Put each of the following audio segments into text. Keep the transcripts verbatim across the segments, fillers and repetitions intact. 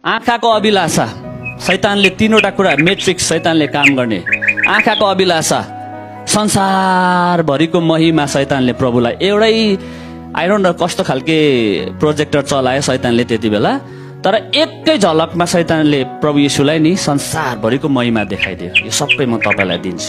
आँखाको अभिलाषा शैतानले तीनवटा कुरा मेट्रिक्स शैतानले काम गर्ने आँखाको अभिलाषा संसारभरिको महिमा शैतानले प्रभुलाई एउटै आई डोन्ट नो कस्तो खालके प्रोजेक्टर चलायो शैतानले त्यति बेला तर एकै झलकमा शैतानले प्रभु येशूलाई नि संसारभरिको महिमा देखाइदियो यो सबै म तपाईलाई दिन्छु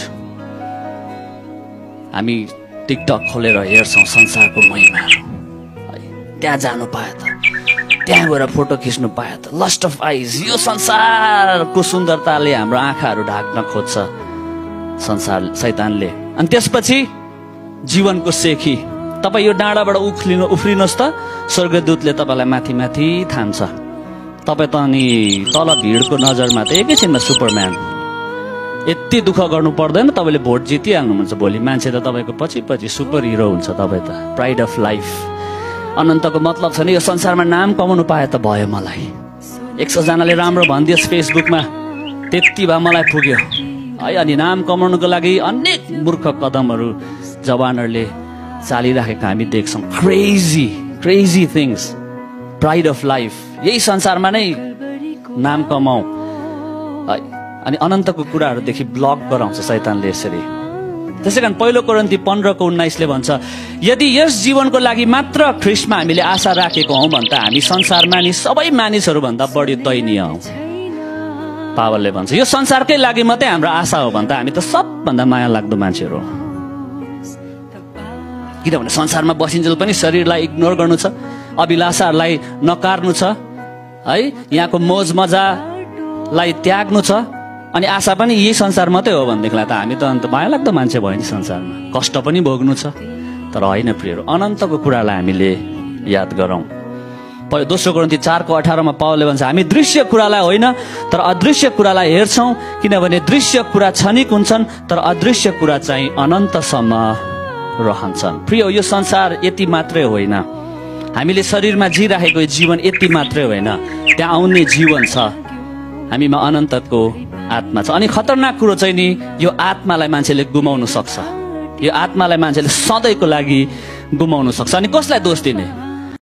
हामी टिकटक खोलेर हेर्छौं संसारको महिमाहरू त्यहाँ जानु पाए त त्यहाँ गएर फोटो खिच्नु पाए त लस्ट अफ आइज यो संसारको सुन्दरताले हाम्रो आँखाहरू ढाक्न खोज्छ संसार शैतानले अनि त्यसपछि जीवनको सेखी तपाई यो डाँडाबाट उफ्लिनु उफ्रिनुहोस् त स्वर्गदूतले तपाईलाई माथि माथि थाम्छ तपाई त अनि तल भिडको नजरमा त एकैछिनमा सुपरम्यान यति दुःख गर्नु पर्दैन तपाईले भोट जितिहाल्नुहुन्छ भोलि मान्छे त तपाईको पछि पछि सुपर हिरो हुन्छ तपाई त प्राइड अफ लाइफ अनन्तको मतलब छ नि यो संसारमा नाम कमाउनु पाए त भयो मलाई एक सौ जनाले राम्रो भनिदियोस् फेसबुकमा त्यति भए मलाई पुग्यो है अनि नाम कमाउनुको लागि अनेक मूर्ख कदमहरू जवानहरूले चालिराखेका हामी देख्छौं crazy crazy things pride of life यही संसारमा नै नाम कमाऊ है अनि अनन्तको कुराहरूदेखि ब्लक गराउँछ शैतानले यसरी त्यसैकारण पहिलो कोरिन्थी पन्ध्र को उन्नाइस ले भन्छ यदि यस जीवनको लागि मात्र ख्रीष्टमा हामीले आशा राखेको हौं भने त हामी संसारमा नि सबै मानिसहरू भन्दा बढी दयनीय हौं पावलले भन्छ यो संसारकै लागि मात्रै हाम्रो आशा हो भने त हामी त सबभन्दा माया लाग्दो मान्छेहरू हौं किनभने संसारमा बसिन्जेल पनि शरीरलाई इग्नोर गर्नु छ अभिलाषाहरूलाई नकार्नु छ है यहाँको मोज मजालाई त्याग्नु छ अनि आशा पनि यही संसार मात्रै हो भनेदेखिलाई त हामी त अन्त माया लाग्दो मान्छे भयो नि संसारमा कष्ट पनि भोग्नु छ तर होइन प्रियहरू अनन्तको कुरालाई हामीले याद गरौं दोस्रो कोरिन्थी चार को अठारह मा पावलले भन्छ हामी दृश्य कुरालाई होइन तर अदृश्य कुरालाई हेर्छौं किनभने दृश्य कुरा क्षणिक हुन्छन् तर अदृश्य कुरा चाहिँ अनन्तसम्म रहन्छन् प्रिय यो संसार यति मात्रै होइन हामीले शरीरमा जिराखेको जीवन यति मात्रै होइन त्यहाँ आउने जीवन छ हामीमा अनन्तको आत्मा छ अनि खतरनाक कुरो चाहिँ नि यो आत्मालाई मान्छेले गुमाउन सक्छ यो आत्मालाई मान्छेले सधैँको लागि गुमाउन सक्छ अनि कसलाई दोष दिने